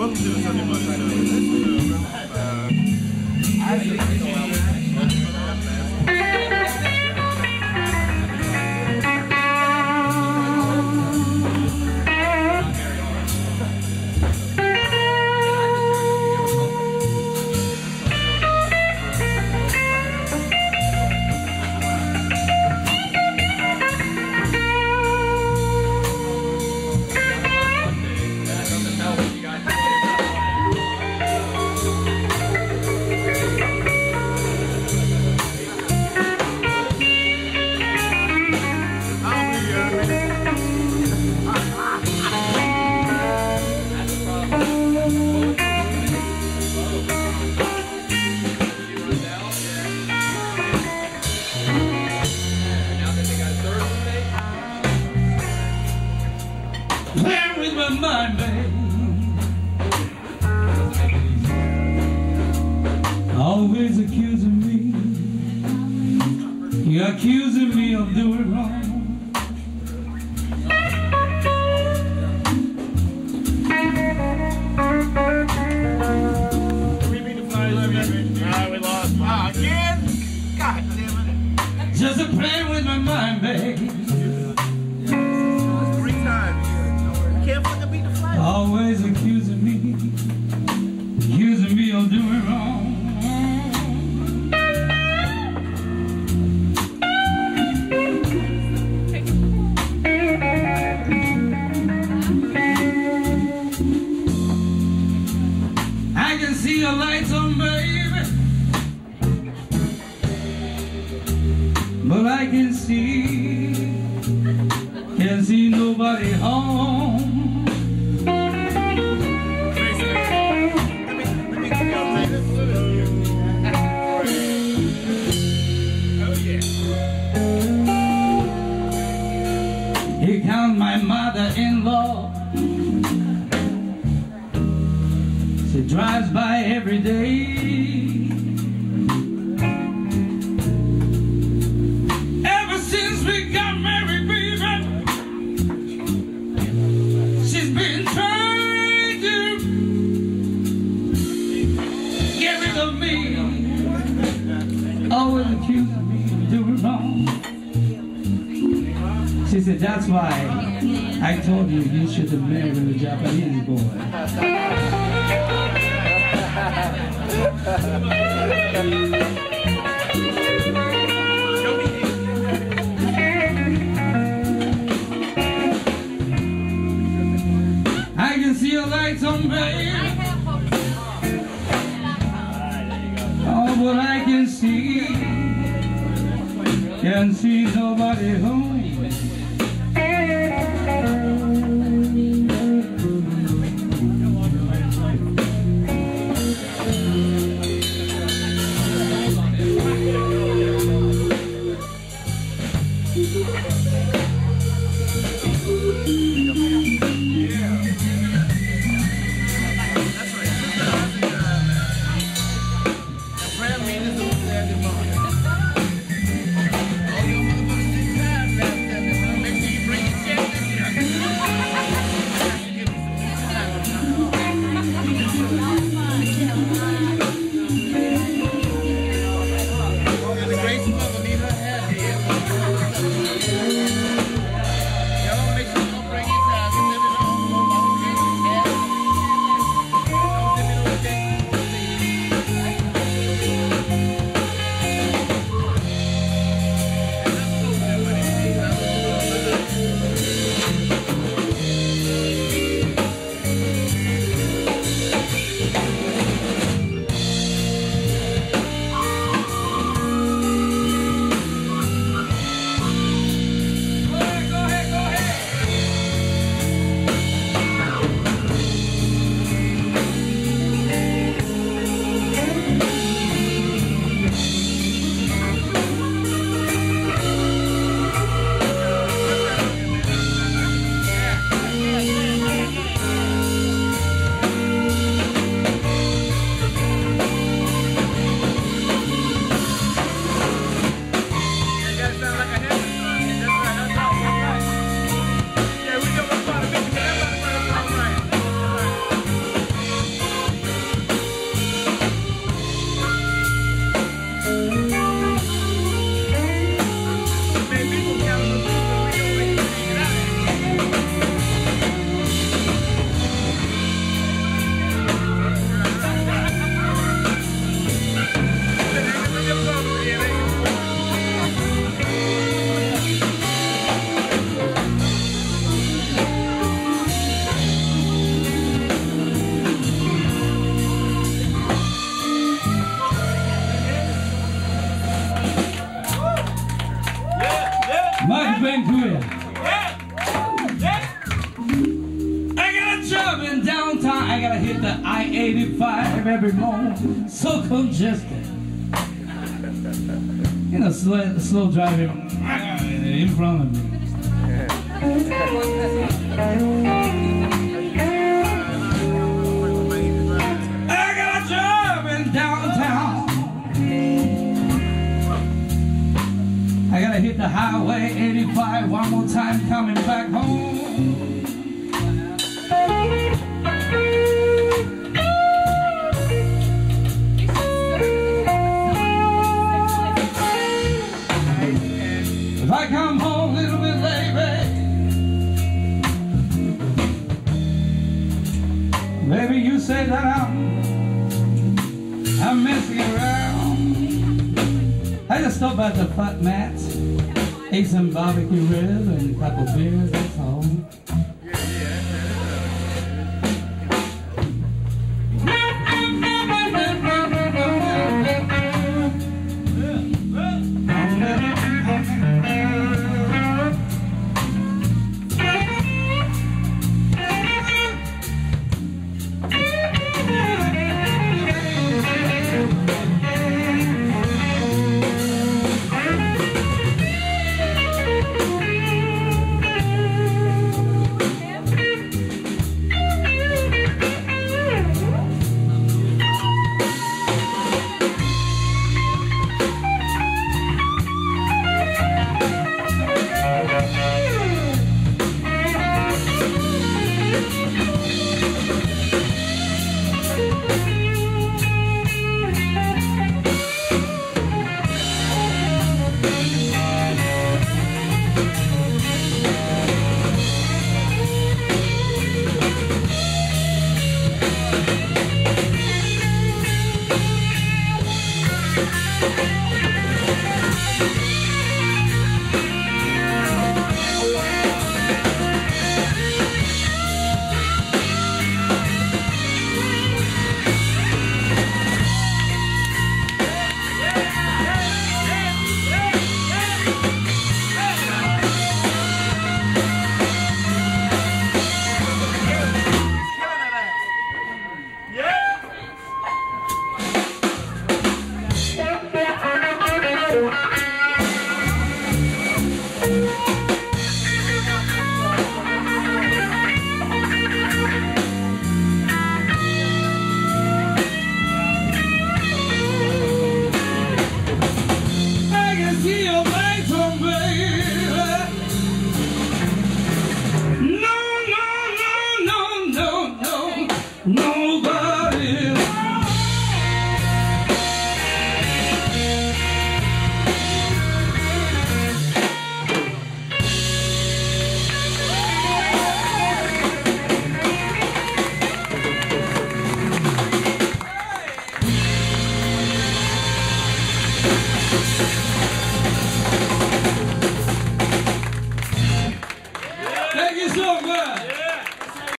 Welcome to the Sunday Bus. Playing with my mind, babe. Always accusing me. You're accusing me of doing wrong. We lost. Again? God damn it. Just a playing with my mind, babe. 3 times. Can't fucking beat the flag. Always accusing me of doing wrong. I can see your lights on, baby, but I can't see nobody home. Here comes my mother-in-law. She drives by every day. Ever since we got married, baby, she's been trying to get rid of me. Always accusing me of doing wrong. She said, that's why I told you you should have married a Japanese boy. I can see your lights on, babe. Oh, but I can see nobody home. hit the I-85 every morning, so congested. You know, slow driving in front of me. I got a job in downtown. I gotta hit the highway 85 one more time coming back home. If I come home a little bit late, maybe you say that I'm messing around. I just stopped at the Fat Mats, ate some barbecue ribs and a couple beers, that's all. No,